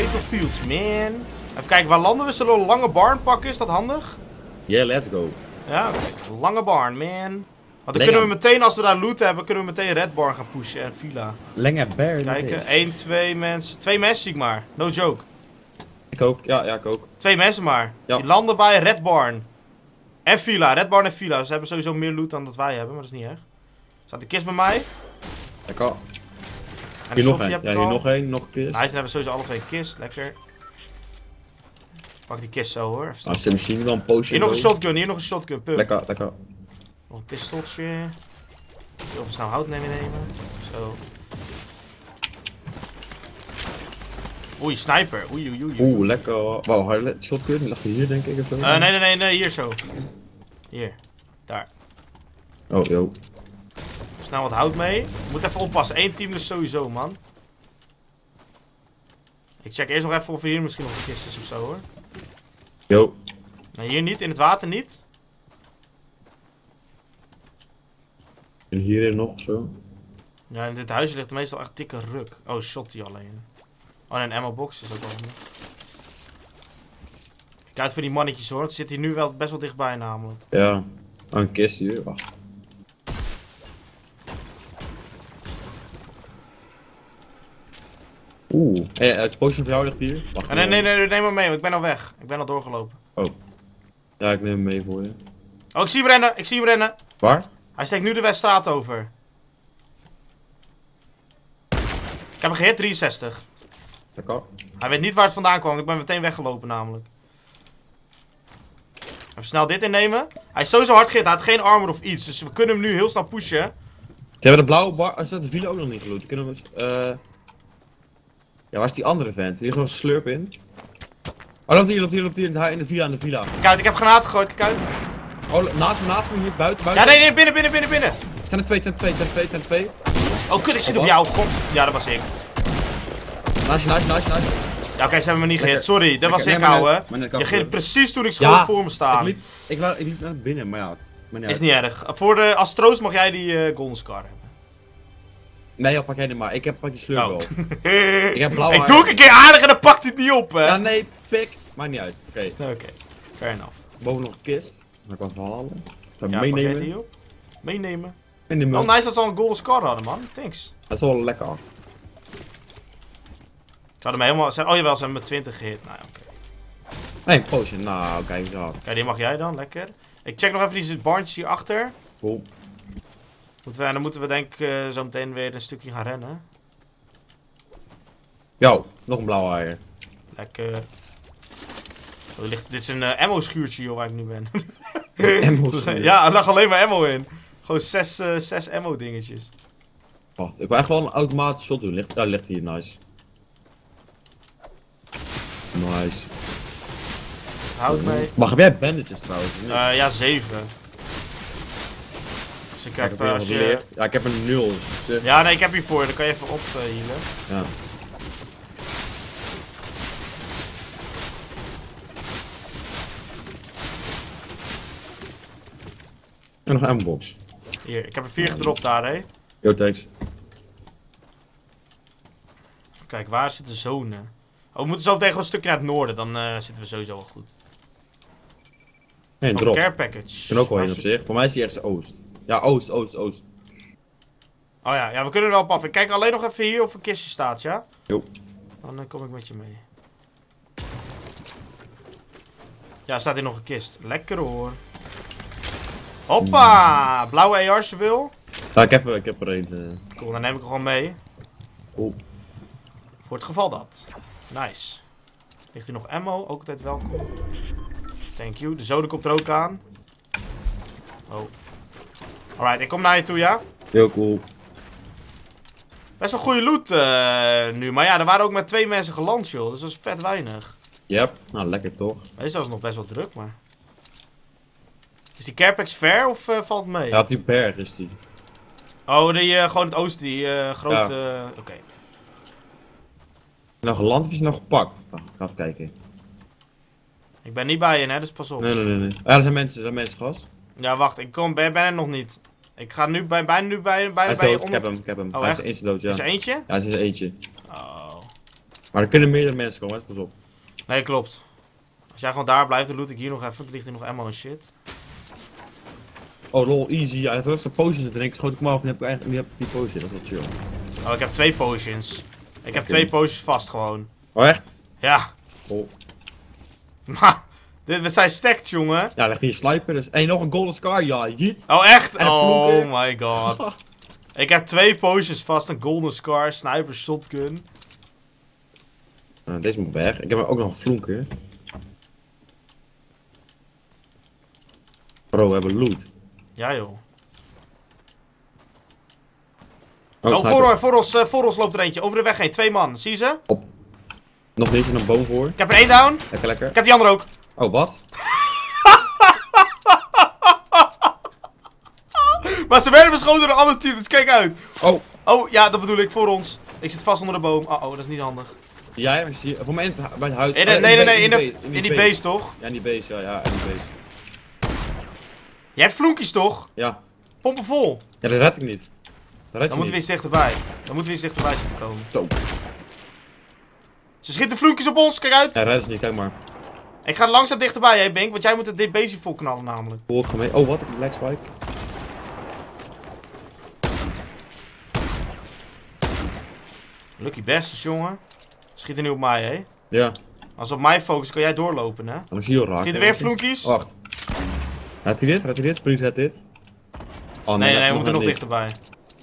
Fatal Fields, man. Even kijken, waar landen we? Zullen we een lange barn pakken? Is dat handig? Yeah, let's go. Ja, oké. Lange barn, man. Want dan Lenga. kunnen we meteen, als we daar loot hebben, kunnen we meteen Red Barn gaan pushen en Villa. Lange bear. Kijken, 1, 2 mensen. 2 mensen zie ik maar. No joke. Ik ook. Ja, ik ook. 2 mensen maar. Ja. Die landen bij Red Barn. En Villa. Red Barn en Villa. Ze hebben sowieso meer loot dan dat wij hebben, maar dat is niet erg. Staat de kist bij mij? Lekker. En Hier de nog shotty één. heb Ja, ik hier al. nog één. Nog een kist. Nice, dan hebben we sowieso alle twee een kist. Lekker. Pak die kist zo hoor. Even Nou, is de machine dan potion. hier nog een shotgun, hier nog een shotgun. Pump. Lekker, lekker. Nog een pistooltje. Heel snel hout nemen. Zo. Oei, sniper. Oei. Oeh, lekker. Wow, shotgun. Die lag hier denk ik of zo. Nee, hier zo. Hier. Daar. Oh, yo. Snel wat hout mee. Moet even oppassen. 1 team dus sowieso, man. Ik check eerst nog even of er hier misschien nog een kist is of zo, hoor. Yo. Nee, hier niet. In het water niet. En hierin nog zo. Ja, in dit huisje ligt meestal echt dikke ruk. Oh, shot die alleen. Oh, en een ammo box is ook wel handig. Kijk uit voor die mannetjes, hoor. Het zit hier nu wel best wel dichtbij, namelijk. Ja. Oh, een kist hier. Wacht. Oeh. Het potion voor jou ligt hier. Wacht. Nee, neem maar mee, want ik ben al weg. Ik ben al doorgelopen. Oh. Ja, ik neem hem mee voor je. Oh, ik zie hem rennen. Waar? Hij steekt nu de Weststraat over. Ik heb hem gehit, 63. Lekker. Hij weet niet waar het vandaan kwam, want ik ben meteen weggelopen namelijk. Even snel dit innemen. Hij is sowieso hard gehit, hij had geen armor of iets, dus we kunnen hem nu heel snel pushen. Ze hebben de blauwe bar. Als dat de file ook nog niet geloot. Kunnen we. Ja, waar is die andere vent? Die ligt nog een slurp in. Oh, loopt hier in de villa, Kijk uit, ik heb granaten gegooid, kijk uit. Oh, naast me hier, buiten. Ja, nee, binnen. Zijn er twee. Oh, kut, ik zit op jou, god. Ja, dat was ik. Nice. Ja, oké, ze hebben me niet gehit, Lekker. sorry, dat was Lekker. ik, Nee, ouwe. maar net Je kan ging gebeuren. precies toen ik schoon Ja, voor me staan. Ik liep naar binnen, maar ja. Maar Is niet erg. Als troost mag jij die golden scar hebben. Nee, joh, pak jij dit maar. Ik pak die slurp Oh. wel. Ik heb blauwe Ik doe ook een keer aardig en dan pakt hij het niet op, hè. Ja, nee, pik. Maakt niet uit. Oké. Fair enough. Boven nog een kist. Dat kan ik wel halen. Ja, Meenemen. pak jij die op? Meenemen. Meenemen. Oh, nice dat ze al een golden scar hadden, man. Thanks. Dat is wel lekker. Ze hadden me helemaal... Oh jawel, ze hebben me 20 gehit. Nou, oké. Nee, potion. Nou, kijk eens aan. Kijk, die mag jij dan. Lekker. Ik check nog even die barntjes hierachter. Cool. En dan moeten we denk ik zo meteen weer een stukje gaan rennen. Yo, nog een blauwe eier. Lekker. Oh, dit is een ammo schuurtje, joh, waar ik nu ben. Ammo's. Ja, er lag alleen maar ammo in. Gewoon 6 ammo dingetjes. Wacht, ik wil echt wel een automatisch shot doen. Ligt hier, nice. Nice. Houd mee. Maar heb jij bandages trouwens? Ja, 7. Dus ik heb als je... Ja, ik heb een 0. Dus, Ja, nee, ik heb hiervoor. Dan kan je even ophealen. ja. En nog een ammo box. Hier, ik heb er 4 gedropt daar, hé. Yo, thanks. Kijk, waar zit de zone? Oh, we moeten zo meteen gewoon een stukje naar het noorden. Dan zitten we sowieso wel goed. Nee, een Een drop. care package. Ik ben ook wel Waar heen op zit- zich. Voor mij is die ergens oost. Ja, oost. Oh ja, we kunnen er wel op af. Ik kijk alleen nog even hier of een kistje staat, ja? Jo. Dan kom ik met je mee. Ja, staat hier nog een kist. Lekker hoor. Hoppa! Blauwe AR als je wil. Ja, ik heb er een. Cool, dan neem ik hem gewoon mee. Cool. Voor het geval dat. Nice. Ligt hier nog ammo? Ook altijd welkom. Thank you. De zode komt er ook aan. Oh. Alright, ik kom naar je toe, ja? Heel cool. Best wel goede loot nu. Maar ja, er waren ook maar 2 mensen geland, joh. Dus dat is vet weinig. Yep. Nou, lekker toch? Meestal is het nog best wel druk, maar... Is die Carepax ver of valt het mee? Ja, op die berg is die. Oh, gewoon het oosten, die grote... Oké. Nou geland of is hij nou gepakt? Wacht, ik ga even kijken. Ik ben niet bij je, hè, dus pas op. Nee. Ja, er zijn mensen, gast. Ja, wacht, ik ben er nog niet. Ik ga nu bijna Hij is bij je dood, onder... ik heb hem. Oh, Hij is echt? eentje dood, ja. Is er eentje? Ja, het is er eentje. Oh. Maar er kunnen meerdere mensen komen, hè? Pas op. Nee, klopt. Als jij gewoon daar blijft, dan loot ik hier nog even. Er ligt hier nog ammo en shit. Oh lol, easy. Ja, het was een potion te drinken. Schoot ik maar af en heb ik eigenlijk niet die potion. Dat is wel chill. Oh, ik heb 2 potions. Ik heb 2 potions vast gewoon. Oh echt? Ja. Oh. Maar, we zijn stacked, jongen. Ja, ligt hier een sniper dus. En nog een golden scar, ja, jeet. Oh, echt? En een Oh vloeker. my god. Ik heb 2 potions vast, een golden scar, sniper, shotgun. Deze moet weg. Ik heb ook nog een vloeker. Bro, we hebben loot. Ja, joh. Oh, Oh, sniper. voor ons loopt er eentje. Over de weg heen. 2 man. Zie je ze? Nog niet, een boom voor. Ik heb er 1 down. Lekker, lekker. Ik heb die andere ook. Oh, wat? Maar ze werden beschoten door een ander team, dus kijk uit. Oh. Oh, ja, dat bedoel ik. Voor ons. Ik zit vast onder de boom. Oh, dat is niet handig. Ja, ik zie voor mij bij het huis. In die base, toch? Ja, in die base, ja, in die base. Jij hebt vloekjes, toch? Ja. Pompen vol. Ja, dat red ik niet. Dat red Dan je moeten we niet. eens dichterbij. Dan moeten we eens dichterbij zitten komen. Zo. Ze schieten vloekjes op ons, kijk uit. Ja, red is niet, kijk maar. Ik ga langzaam dichterbij, hè, Bink, want jij moet dit base vol knallen namelijk. Volg ik mee. Oh, wat? Een black spike. Lucky besters, jongen. Schieten nu op mij, hè. Ja. Als ze op mij focussen, kan jij doorlopen, hè. Dan ik zie je al raak. Schieten weer vloekjes? Wacht. Red hij dit? Red hij dit? Please red dit. Oh, Nee, we dat moeten nog niet. dichterbij.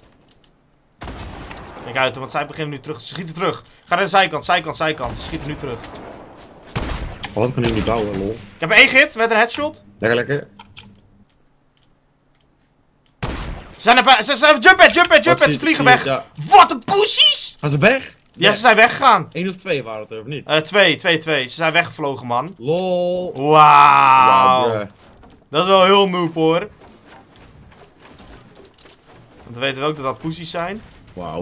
Kijk uit, want zij beginnen nu terug. Ze schieten terug. Ga naar de zijkant, zijkant. Ze schieten nu terug. Oh, wat kan ik niet bouwen, lol. Ik heb er 1 hit met een headshot. Lekker, lekker. Ze zijn jump pad. Ze vliegen weg. Ja. Wat een poesies! Gaan ze weg? Ja, ze zijn weggegaan. 1 of 2 waren het er, of niet? 2. Ze zijn weggevlogen, man. Lol. Wauw. bruh. Dat is wel heel noob, hoor. Want we weten ook dat dat poesies zijn. Wauw.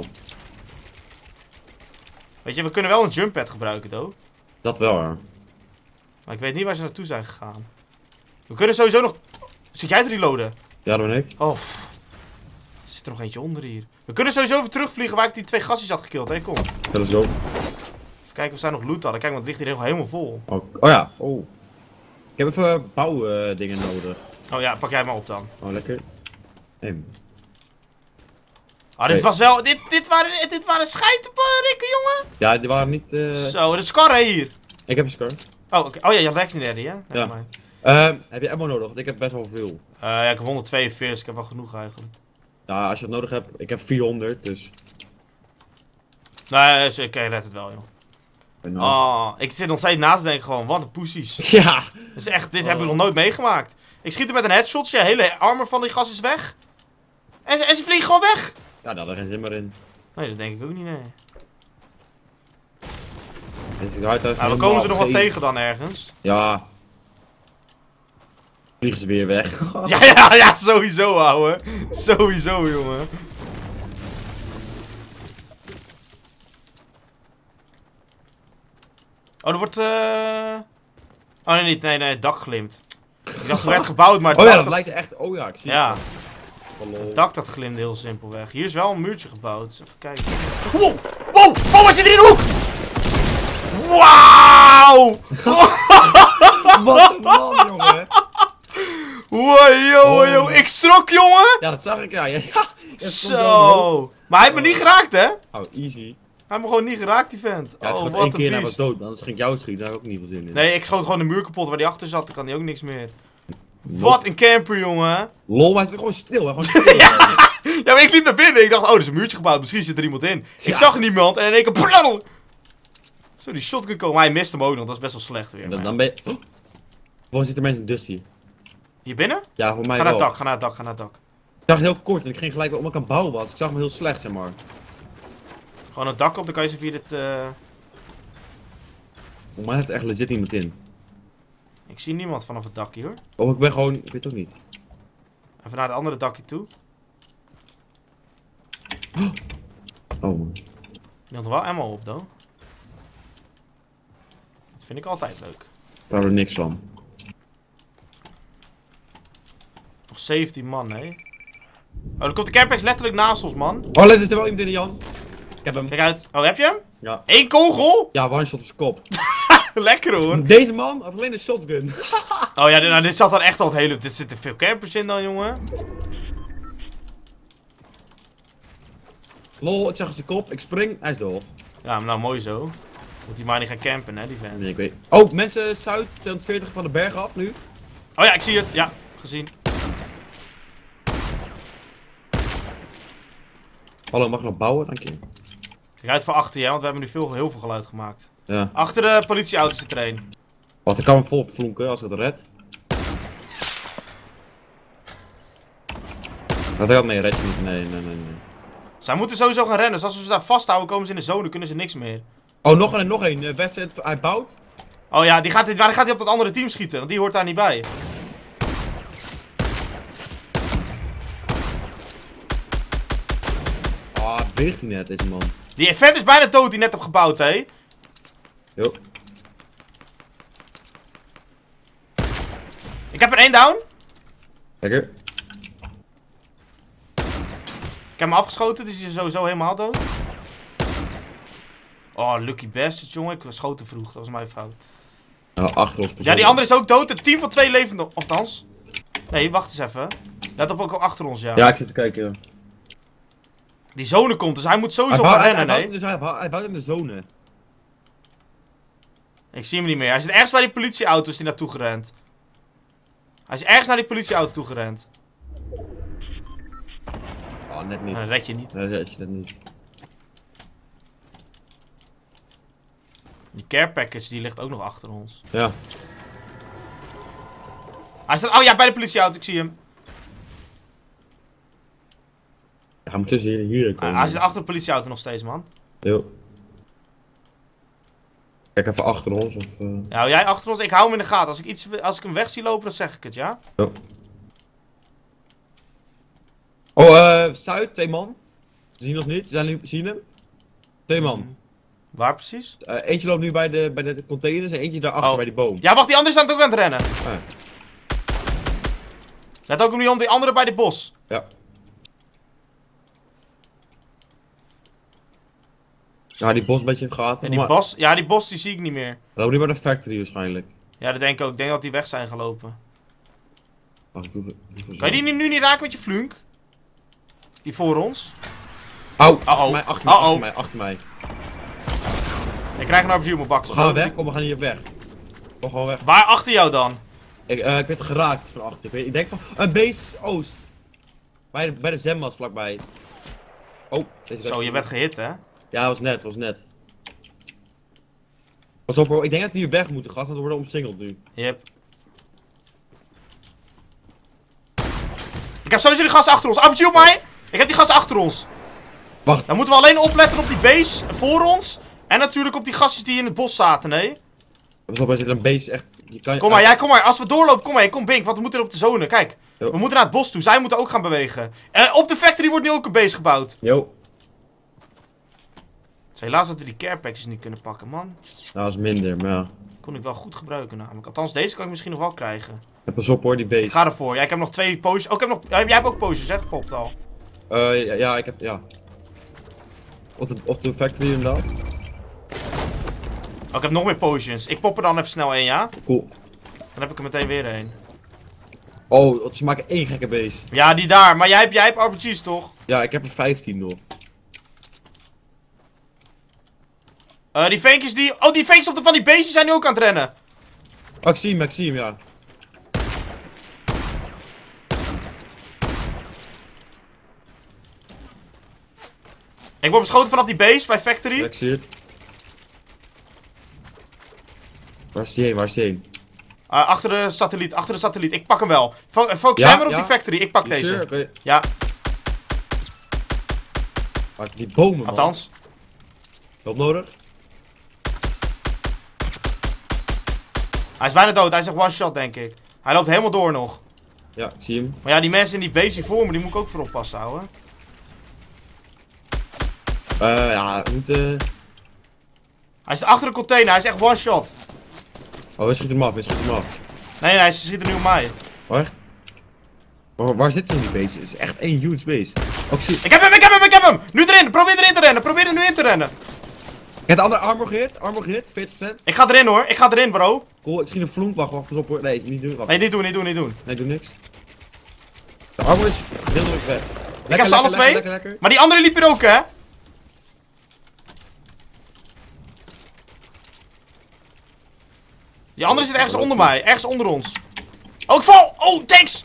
Weet je, we kunnen wel een jump pad gebruiken, though. Dat wel, ja. Maar ik weet niet waar ze naartoe zijn gegaan. We kunnen sowieso nog... Zit jij te reloaden? Ja, dat ben ik. Oh, pff. Er zit er nog eentje onder hier. We kunnen sowieso even terugvliegen waar ik die 2 gastjes had gekild. Hé, kom. Dat is ook. Even kijken of zij nog loot hadden. Kijk, want het ligt hier helemaal vol. Oh ja. Oh. Ik heb even bouwdingen nodig. Oh ja, pak jij maar op dan. Oh, lekker. Hey. Ah, dit Nee. was wel... Dit waren scheitenrikken, jongen. Ja, die waren niet... Zo, dat is karren hier. Ik heb een scar. Oh, oké. Oh ja, je had legendary, hè? Ja. Nevermind. Heb je ammo nodig? Want ik heb best wel veel. Ja, ik heb 142. Ik heb wel genoeg eigenlijk. Ja, als je het nodig hebt. Ik heb 400, dus... Nee, ik red het wel, joh. Nou. Oh, ik zit nog steeds na te denken gewoon, wat een poesies. Ja! Dat is echt, dit heb ik nog nooit meegemaakt. Ik schiet er met een headshot, je hele armor van die gast is weg. En ze vliegen gewoon weg. Ja, daar had er geen zin meer in. Nee, dat denk ik ook niet, nee. Dit is eruit uit Nou, we komen ze nog wel tegen dan ergens. Ja. Vliegen ze weer weg. Ja, sowieso, ouwe. Sowieso, jongen. Oh, er wordt, Oh, nee, niet. Nee, het dak glimt. Ik dacht, er werd gebouwd, maar het Oh ja, dak dat lijkt echt... Oh ja, ik zie Ja, het. Oh, lol. het dak dat glimde heel simpelweg. Hier is wel een muurtje gebouwd. Even kijken. Wow! Wow, hij zit er in de hoek! Wauw! Wat een man, jongen. Wow, yo. Ik schrok, jongen! Ja, dat zag ik, ja. Ja, Zo! Maar hij heeft me niet geraakt, hè? Hij Oh, easy. heeft me gewoon niet geraakt, die vent. Ja, het Oh, schoot wat één een keer en hij was beest. dood. Anders ging ik jou schieten, daar heb ik ook niet veel zin in. Nee, ik schoot gewoon de muur kapot waar die achter zat. Dan kan hij ook niks meer. Wat een camper, jongen. Lol, maar hij is gewoon stil, hè. Gewoon stil. Ja, maar ik liep naar binnen. Ik dacht, oh, er is een muurtje gebouwd. Misschien zit er iemand in. Ik Ja. zag niemand en in één keer... Plal! Zo, die shotgun komen. Maar hij mist hem ook nog. Dat is best wel slecht weer. maar- Dan ben je... Oh. Waarom zitten mensen in Dusty? Hier binnen? Ja, voor mij Ga naar het wel. dak, ga naar het dak. Ik zag heel kort en ik ging gelijk omdat ik aan het bouwen was. Ik zag me heel slecht, zeg maar. Gewoon het dak op, dan kan je ze via dit... Voor mij heeft er echt legit iemand in. Ik zie niemand vanaf het dakje, hoor. Oh, ik ben gewoon... Ik weet het ook niet. Even naar het andere dakje toe. Oh, man. Die had er wel ammo op, though. Dat vind ik altijd leuk. Daar er niks van. Nog 17 man, hè. Oh, dan komt de Capex letterlijk naast ons, man. Oh, let is er wel iemand in, Jan. Ik heb hem. Kijk uit. Oh, heb je hem? Ja. 1 kogel? Ja, one shot op zijn kop. Lekker hoor. Deze man had alleen een shotgun. Oh ja, nou, dit zat dan echt al het hele... Dit zitten veel campers in dan, jongen. Lol, ik zag zijn kop, ik spring, hij is dood. Ja, maar nou mooi zo. Moet hij maar niet gaan campen, hè, die vent. Nee, ik weet. Oh, mensen zuid 240 van de berg af nu. Oh ja, ik zie het. Ja, gezien. Hallo, mag ik nog bouwen? Dank je. Kijk uit voor achter je, want we hebben nu heel veel geluid gemaakt. Ja. Achter de politieauto zit er een. Wacht, ik kan hem vol vloenken als ik het red. Dat helpt mee, red je niet. Nee. Zij moeten sowieso gaan rennen, dus als we ze daar vasthouden komen ze in de zone, kunnen ze niks meer. Oh, nog een. West, hij bouwt. Oh ja, waar gaat hij op dat andere team schieten? Want die hoort daar niet bij. Ah, beweegt hij net, deze man. Die vent is bijna dood die net heb gebouwd, hé. Jo. Ik heb er 1 down. Lekker. Ik heb hem afgeschoten, dus die is sowieso helemaal dood. Oh, lucky bastard, jongen. Ik schoot te vroeg, dat was mijn fout. Nou, achter ons. Ja, die andere is ook dood. Het team van 2 levend nog. Althans. Nee, wacht eens even. Let op ook al achter ons, ja. Ja, ik zit te kijken. Ja. Die zone komt, dus hij moet sowieso gaan rennen, nee. Hij bouwt in de zone. Ik zie hem niet meer. Hij zit ergens bij die politieauto, is die naartoe gerend. Hij is ergens naar die politieauto toe gerend. Oh, net niet. Dat red je niet. Nee, dat red je net niet. Die care package die ligt ook nog achter ons. Ja. Hij staat, oh ja, bij de politieauto, ik zie hem. Ja, hij moet tussen hier komen. Hij zit achter de politieauto nog steeds, man. Jo. Kijk even achter ons of... Ja, jij achter ons, ik hou hem in de gaten. Als ik hem weg zie lopen, dan zeg ik het, ja? Jo. Oh, Zuid, 2 man. Ze zien ons niet, zien hem. 2 man. Waar precies? Eentje loopt nu bij de containers en eentje daarachter bij die boom. Ja, wacht, die andere is ook aan het rennen. Ah. Let ook nu om die andere bij dit bos. Ja. Ja, die bos een beetje in het gaten. En die bos die zie ik niet meer. Loop nu bij de factory waarschijnlijk. Ja, dat denk ik ook. Ik denk dat die weg zijn gelopen. Wacht, ik doe Kan je die nu niet raken met je flunk? Die voor ons. Au! Uh-oh. Achter mij. Ik krijg een RPG op mijn bak. Gaan we weg? Kom, we gaan hier weg. Kom gewoon weg. Waar achter jou dan? Ik werd geraakt van achter. Ik denk van... Een base oost. Bij de zwembad vlakbij. Oh, deze Zo, je werd gehit, hè? Ja, was net. Pas op hoor, ik denk dat we hier weg moeten, gast, want we worden omsingeld nu. Yep. Ik heb sowieso die gasten achter ons. RPG op mij! Ik heb die gasten achter ons. Wacht. Dan moeten we alleen opletten op die base voor ons. En natuurlijk op die gastjes die in het bos zaten, nee. Pas op, er zit een base echt... Kom maar, kom maar. Als we doorlopen, kom maar. Kom Bink, want we moeten op de zone. Kijk, Jo. we moeten naar het bos toe. Zij moeten ook gaan bewegen. Op de factory wordt nu ook een base gebouwd. Yo. Het is helaas dat we die care packages niet kunnen pakken, man. Nou, dat is minder, maar ja. Kon ik wel goed gebruiken namelijk. Althans, deze kan ik misschien nog wel krijgen. Ja, pas op hoor, die base. Ik ga ervoor. Ja, ik heb nog 2 potions. Oh, ik heb nog... Jij hebt ook potions, hè? Gepopt al. Ja, ik heb... Ja. Op de factory inderdaad. Oh, ik heb nog meer potions. Ik pop er dan even snel 1, ja? Cool. Dan heb ik er meteen weer 1. Oh, ze maken 1 gekke base. Ja, die daar. Maar jij hebt RPG's, toch? Ja, ik heb er 15 nog. Die venkjes die... Oh, die venkjes van die beestjes zijn nu ook aan het rennen. Oh, ik zie hem, ja. Ik word beschoten vanaf die base bij Factory. Ja, ik zie het. Waar is die heen? Achter de satelliet. Ik pak hem wel. Focus jij maar op die Factory. Ik pak deze. Okay. Ja. Maar die bomen, man. Althans. Hulp nodig? Hij is bijna dood. Hij is echt one shot, denk ik. Hij loopt helemaal door nog. Ja, ik zie hem. Maar ja, die mensen in die base hier voor me, die moet ik ook voor oppassen houden. Ja, we moeten... Hij zit achter de container. Hij is echt one shot. Oh, we schieten hem af, Nee, ze schieten nu op mij. Oh, echt? Waar zitten ze in die base? Het is echt één huge base. Oh, ik zie... Ik heb hem! Nu erin! Probeer erin te rennen! Probeer er nu in te rennen! Ik heb de andere armor gehit, 40%. Ik ga erin hoor, ik ga erin bro. Cool, ik schiet een vloek, wacht pas op hoor. Nee, niet doen. Wacht. Nee, niet doen. Nee, doe niks. De armor is heel druk weg. Ik heb ze alle twee. Lekker. Maar die andere liep hier ook hè. Die andere zit ergens onder mij, ergens onder ons. Oh, ik val! Oh, thanks!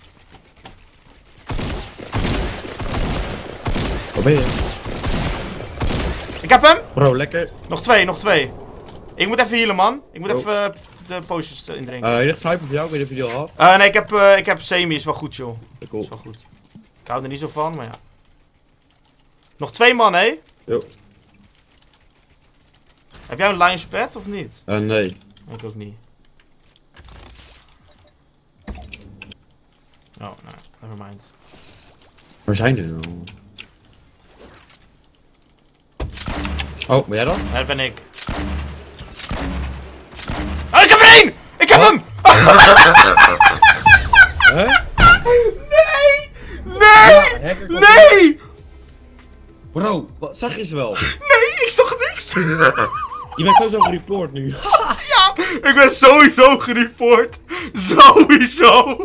Waar ben je? Ik heb hem! Bro, lekker. Nog twee. Ik moet even healen, man. Ik moet Oh. even de potions indrinken. Je ligt sniper voor jou, ik weet niet of je die al had. Nee, ik heb semi, is wel goed, joh. Cool. Is wel goed. Ik hou er niet zo van, maar ja. Nog 2 man, hé? Jo. Heb jij een Lions pad of niet? Nee. Ik ook niet. Oh, nou, nevermind. Waar zijn die nou? Oh, ben jij dat? Nee, dat ben ik. Oh, ik heb er één! Ik heb hem! Huh? Nee! Bro, wat, zag je ze wel? Nee, ik zag niks! Je bent sowieso gereport nu. Ja, ik ben sowieso gereport. Sowieso.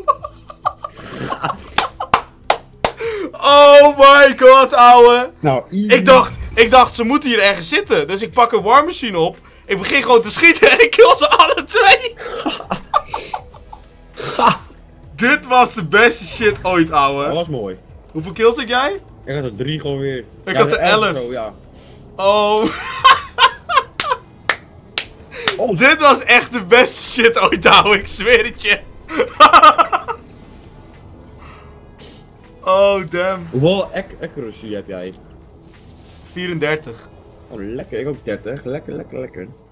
Oh my god, ouwe. Nou, Ik dacht, ze moeten hier ergens zitten. Dus ik pak een war machine op. Ik begin gewoon te schieten en ik kill ze alle twee. Dit was de beste shit ooit, ouwe. Dat was mooi. Hoeveel kills heb jij? Ik had er 3 gewoon weer. Ik had er 11. Zo, ja. Oh. Oh. Dit was echt de beste shit ooit, ouwe. Ik zweer het je. Oh, damn. Hoeveel accuracy heb jij? 34. Oh, lekker. Ik ook 30. Lekker.